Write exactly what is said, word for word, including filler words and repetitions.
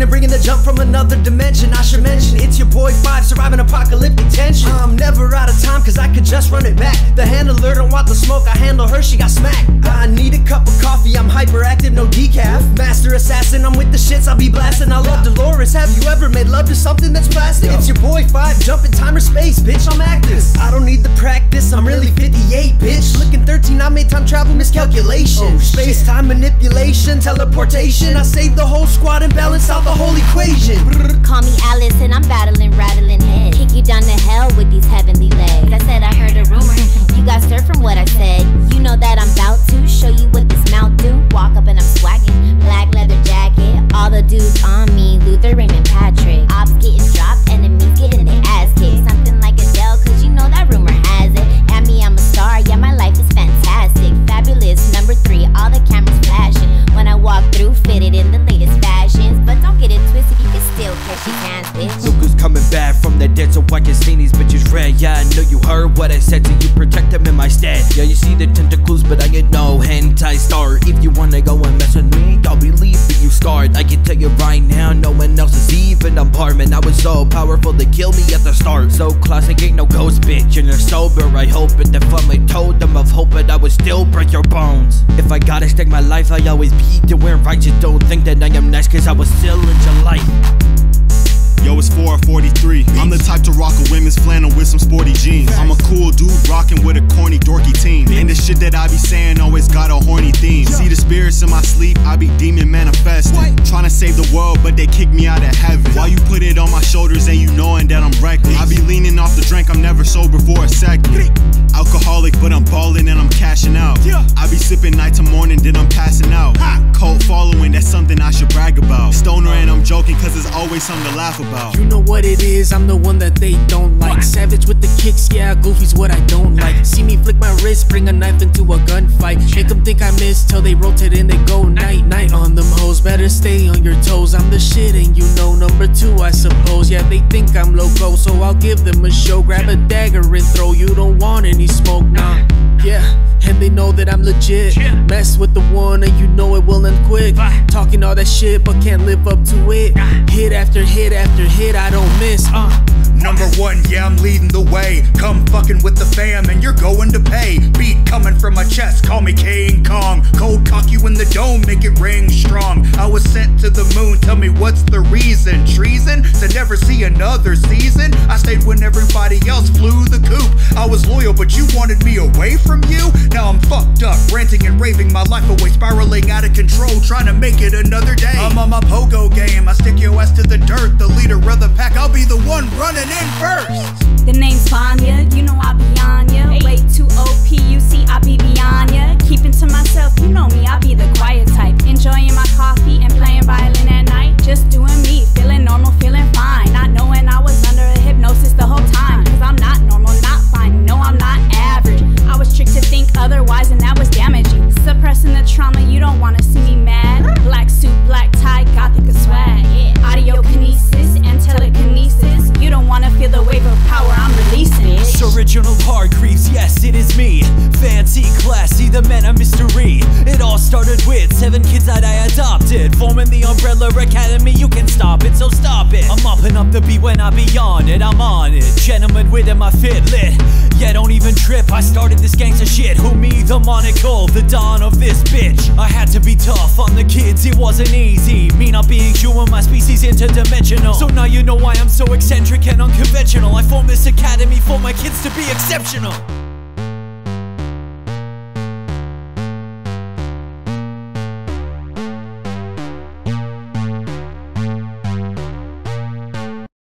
and bringing the jump from another dimension. I should mention, it's your boy Five, surviving apocalyptic tension. I'm never out of time, cause I could just run it back. The handler don't want the smoke, I handle her, she got smacked. I need a cup of coffee, I'm hyperactive, no decaf. Master assassin, I'm with the shits, I'll be blasting. I love Dolores, have you ever made love to something that's plastic? It's your boy Five, jumping time or space, bitch, I'm active. I don't need the practice, I'm really fifty-eight, bitch. Looking thirteen, I made time travel miscalculation. Oh, space-time manipulation, teleportation. I saved the whole squad and balanced out the whole equation. Call me Alice and I'm battling, rattling heads. Kick you down to hell with these heavenly legs. I said I heard a rumor, you got stirred from what I said. You know that I'm about to show you what this mount do. Walk up and I'm swagging, black leather jacket. All the dudes on me, Luther, Raymond, Patrick. Ops getting dropped, enemies getting their ass kicked. Something like Adele, cause you know that rumor has it. At me, I'm a star, yeah, my life is fantastic. Fabulous, number three, all the cameras flashing. When I walk through, fitted in the latest fashions. But don't get it twisted, you can still catch these hands, bitch. Look who's coming back from the dead, so I can see these bitches red. Yeah, I know you heard what I said, so you protect them in my stead. Yeah, you see the tentacles, but I get no hentai star. If you wanna go and mess with me, I'll be leaving you scarred. I can tell you right now, no one else is even a part. Man, I was so powerful, they killed me at the start. So classic, ain't no ghost bitch, and you're sober. I hope it, the family told them of hope, but I would still break your bones. If I gotta stake my life, I always be doing righteous. Don't think that I am nice, cause I was still in your life. Yo, it's four forty-three. I'm the type to rock a women's flannel with some sporty jeans. I'm a cool dude rocking with a corny dorky team. And the shit that I be saying always got a horny theme. See the spirits in my sleep, I be demon manifesting. Trying to save the world, but they kick me out of heaven. While you put it on my shoulders and you knowing that I'm reckless. I be leaning off the drink, I'm never sober for a second. Alcoholic, but I'm ballin' and I'm cashing out. I be sipping night to morning, then I'm passing out. Cult following, that's something I should brag about. Stoner and I'm joking, cause there's always something to laugh about. You know what it is, I'm the one that they don't like. Savage with the kicks, yeah, Goofy's what I don't like. See me flick my wrist, bring a knife into a gunfight. Make them think I miss till they rotate and they go night night on them hoes. Better stay on your toes, I'm the shit and you know. Number two, I suppose, yeah, they think I'm loco, so I'll give them a show. Grab a dagger and throw, you don't want any smoke, nah. Yeah, and they know that I'm legit. Mess with the one and you know it will end quick. Talking all that shit but can't live up to it. Hit after hit after hit, I don't miss, uh Number one, yeah, I'm leading the way. Come fucking with the fam and you're going to pay. Beat coming from my chest, call me King Kong. Cold cock you in the dome, make it ring strong. I was sent to the moon, tell me what's the reason? Treason? To never see another season? I stayed when everybody else flew the coop. I was loyal, but you wanted me away from you? Now I'm fucked up, ranting and raving my life away, spiraling out of control, trying to make it another day. I'm on my pogo game, I stick your ass to the dirt. The leader of the pack, I'll be the one running in first. The name's Vanya, you know I be on ya. Way too O P, you see I be beyond ya. Keeping to myself, you know me, I be the quiet type. Enjoying my coffee and playing violin at night. Just doing me, feeling normal, feeling fine. Not knowing I was under a hypnosis the whole time. Cause I'm not normal, not fine, no I'm not average. I was tricked to think otherwise and that was damaging. Suppressing the trauma, you don't wanna see me mad. Black suit, black tie, gothic swag. Audiokinesis and telekinesis. You don't wanna feel the wave of power I'm releasing. It's original Hargreaves, yes it is me. Fancy, classy, the man of mystery. It all started with seven kids that I adopted. Forming the Umbrella Academy, you can stop it, so stop it. I'm mopping up the beat when I be on it, I'm on it. Gentleman with my fit lit. Yeah, don't even trip, I started this gangsta shit. Who me, the monocle, the dawn of this bitch. I had to be tough on the kids, it wasn't easy. Me not being human, my species interdimensional. So now you know why I'm so eccentric and unconventional. I formed this academy for my kids to be exceptional.